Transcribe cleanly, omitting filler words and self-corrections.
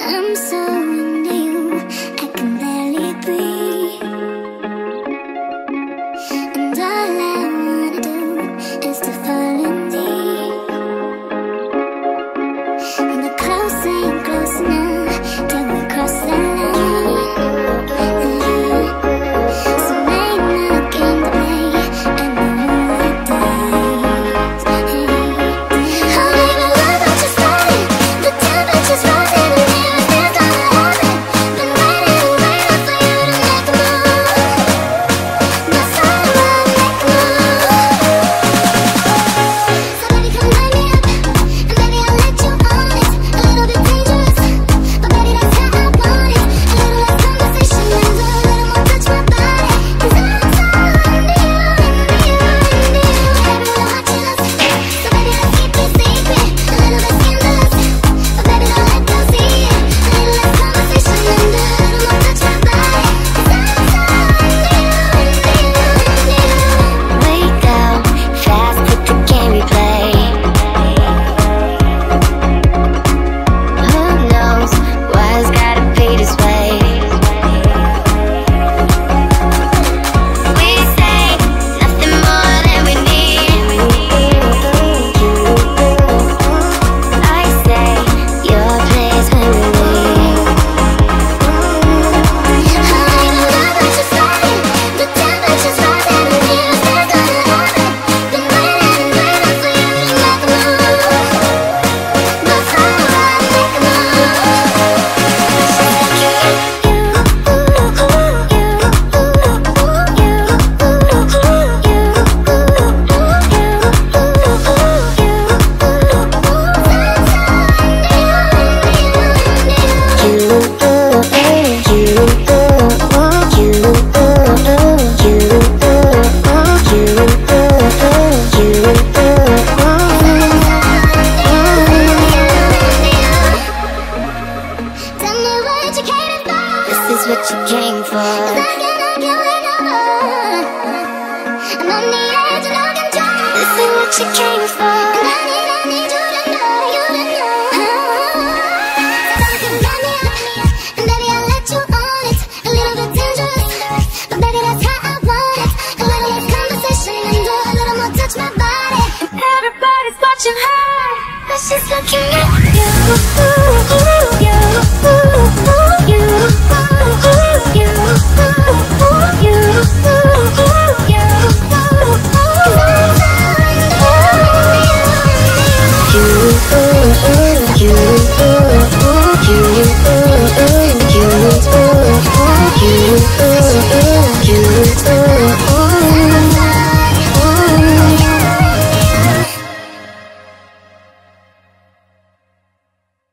I'm so into you, I can barely breathe. And all I wanna do is to fall in deep. And the close ain't close enough till we cross the line. So make my game to play and the movie dies. Oh baby, love what you started. The temperature's rising and here's gonna happen. Been waiting for you to make a move. That's all I wanna make a move. So baby, come light me up, and baby I'll let you on it. A little bit dangerous, but baby that's how I want it. A little less conversation and a little more touch my body. 'Cause I'm so into you, into you, into you. Baby, we'll hot you up, so baby let's keep it secret. A little bit scandalous, but baby don't let them see it. A little less conversation and a little more touch my body. 'Cause I'm so into you, into you, into you. We go fast with the game we play. Who knows why it's gotta be this way? We say nothing more than we need. I say your place when we leave. I know what you started. The temperature's rising and here's gonna happen. Been waiting for you to make a move. That's all I wanna make a move. Tell me what you came for. This is what you came for. 'Cause I can't wait no more. I'm on the edge of no control. This is what you came for. And I need you to know, you to know. So you can light me up, and baby I'll let you on it. A little bit dangerous, but baby that's how I want it. A little less conversation and a little more touch my body. And everybody's watching her, but she's looking at you.